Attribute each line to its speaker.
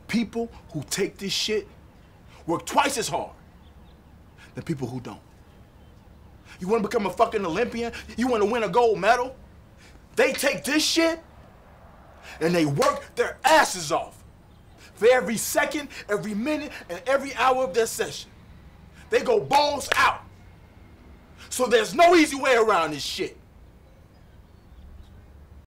Speaker 1: people who take this shit work twice as hard than people who don't. You wanna become a fucking Olympian? You wanna win a gold medal? They take this shit and they work their asses off for every second, every minute, and every hour of their session. They go balls out. So there's no easy way around this shit.